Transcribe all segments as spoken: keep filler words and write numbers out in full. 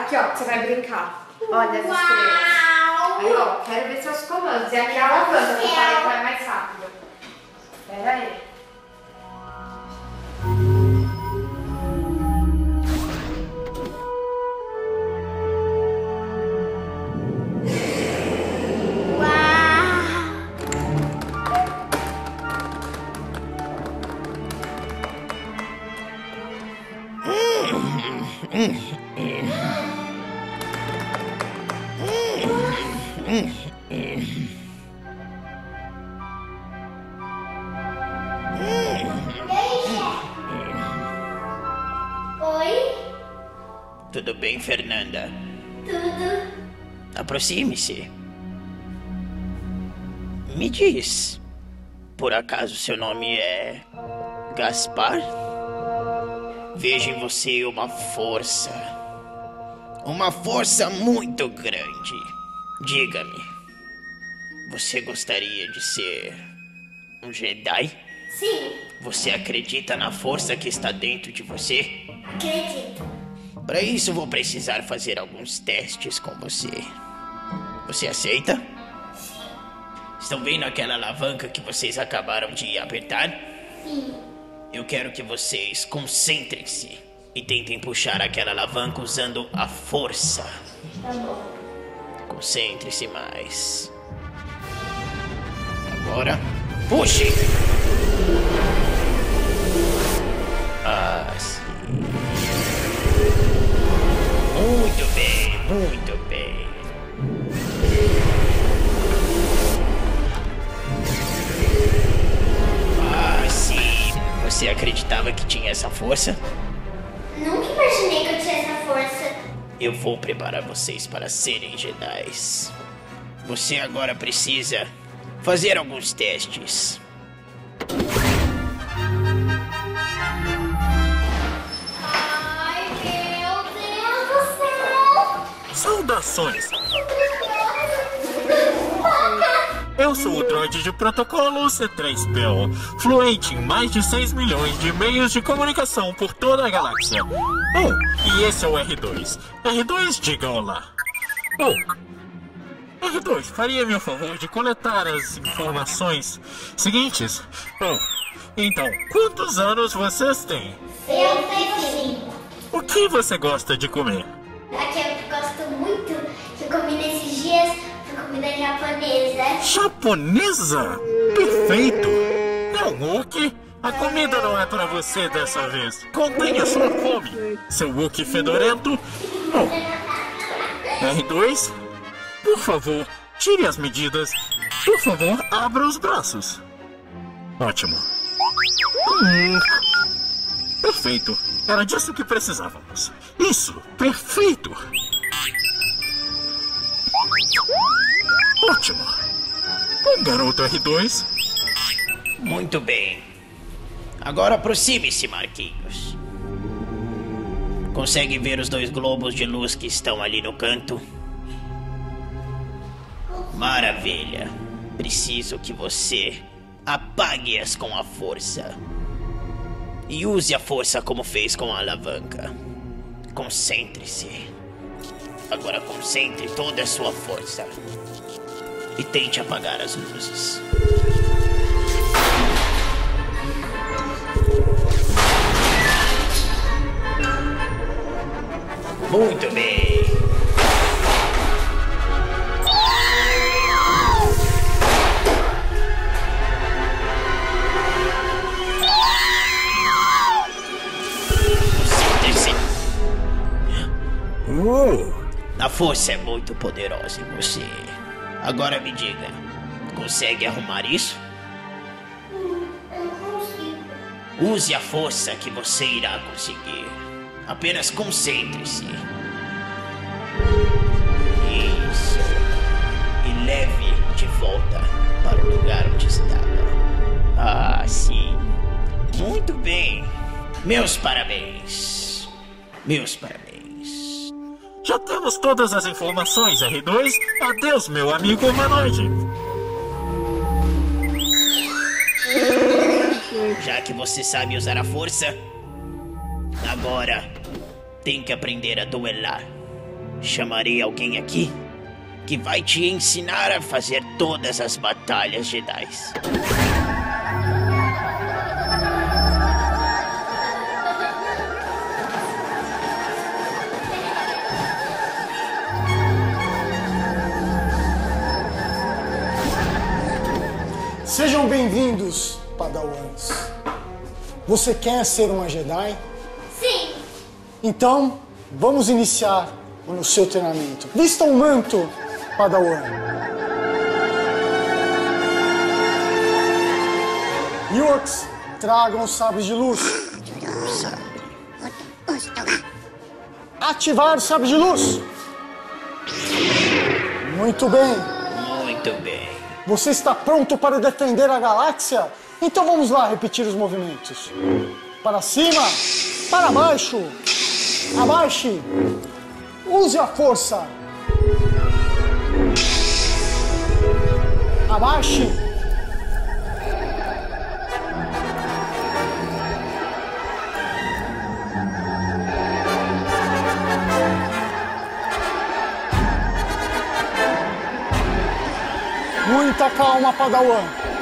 Aqui, ó, você vai brincar. Olha as estrelas. Aí, ó, quero ver seus comandos. E aqui é a alavanca, que vai, vai mais rápido. Pera aí. Oi? Tudo bem, Fernanda? Tudo. Aproxime-se. Me diz, por acaso seu nome é Gaspar? Vejo em você uma força. Uma força muito grande. Diga-me, você gostaria de ser um Jedi? Sim, Você acredita na força que está dentro de você? acredito. Para isso vou precisar fazer alguns testes com você. Você aceita? Estão vendo aquela alavanca que vocês acabaram de apertar? Sim. Eu quero que vocês concentrem-se e tentem puxar aquela alavanca usando a força. Tá bom. Concentre-se mais. Agora, puxe! Assim. Muito bem, muito bem. Assim. Você acreditava que tinha essa força? Nunca imaginei que eu tinha essa força. Eu vou preparar vocês para serem Jedis. Você agora precisa fazer alguns testes. Ai, meu Deus do céu! Saudações! Eu sou o droide de protocolo C três P O, fluente em mais de seis milhões de meios de comunicação por toda a galáxia. Oh, e esse é o R dois. R dois, diga olá. Oh, R dois, faria-me o favor de coletar as informações seguintes? Oh, então, quantos anos vocês têm? Eu tenho cinco. O que você gosta de comer? Aqui eu gosto muito que eu comi nesses dias foi comida japonesa. Japonesa? Perfeito! Não, Wookie, a comida não é pra você dessa vez. Contenha sua fome, seu Wookie fedorento. Oh. R dois, por favor, tire as medidas. Por favor, abra os braços. Ótimo. Hum, perfeito. Era disso que precisávamos. Isso, perfeito. Ótimo. Bom, garoto R dois. Muito bem. Agora aproxime-se, Marquinhos. Consegue ver os dois globos de luz que estão ali no canto? Maravilha. Preciso que você apague-as com a força. E use a força como fez com a alavanca. Concentre-se. Agora concentre toda a sua força. E tente apagar as luzes. Muito bem. Concentre-se. Uh, A força é muito poderosa em você. Agora me diga, consegue arrumar isso? Eu consigo. Use a força que você irá conseguir. Apenas concentre-se. Isso. E leve de volta para o lugar onde estava. Ah, sim. Muito bem. Meus parabéns. Meus parabéns. já temos todas as informações, R dois. Adeus, meu amigo humanoide. Já que você sabe usar a força, agora tem que aprender a duelar. chamarei alguém aqui que vai te ensinar a fazer todas as batalhas Jedi. Sejam bem-vindos, Padawans. Você quer ser uma Jedi? Sim. Então, vamos iniciar o seu treinamento. Vista um manto, Padawan. Ewoks, tragam os sabres de luz. Ativar o sabre de luz. Muito bem. Muito bem. Você está pronto para defender a galáxia? Então vamos lá repetir os movimentos. Para cima, para baixo, abaixe, use a força. Abaixe. Muita calma, Padawan.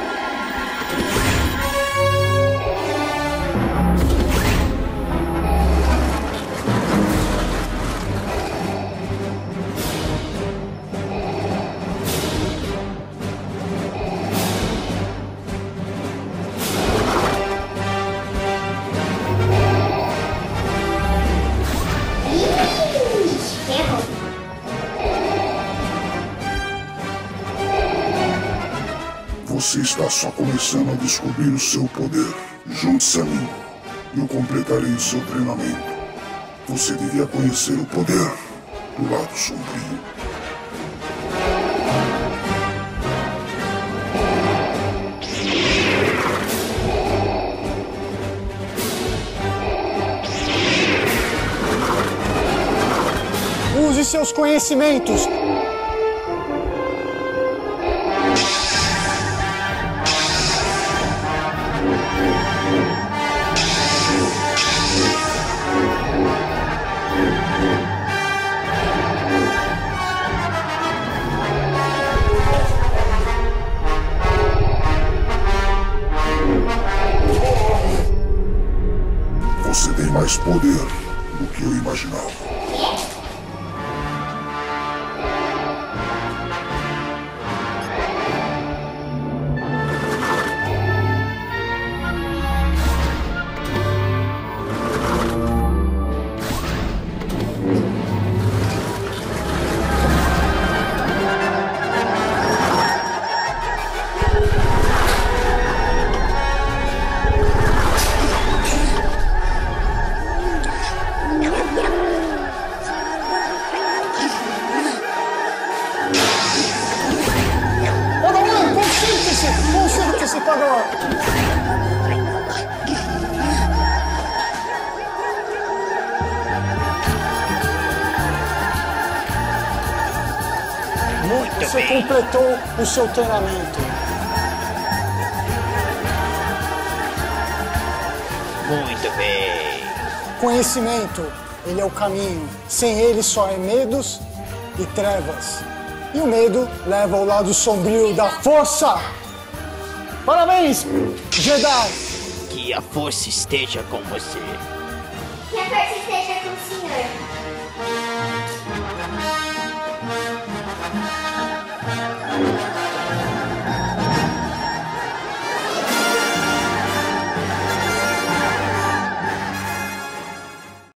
Você está só começando a descobrir o seu poder. Junte-se a mim e eu completarei o seu treinamento. Você devia conhecer o poder do lado sombrio. Use seus conhecimentos. Você tem mais poder do que eu imaginava. Concentre-se, Padawan. Muito Você bem. completou o seu treinamento. Muito bem. Conhecimento, ele é o caminho. Sem ele só é medos e trevas. E o medo leva ao lado sombrio da força. Parabéns, Jedi! Que a força esteja com você. Que a força esteja com o senhor.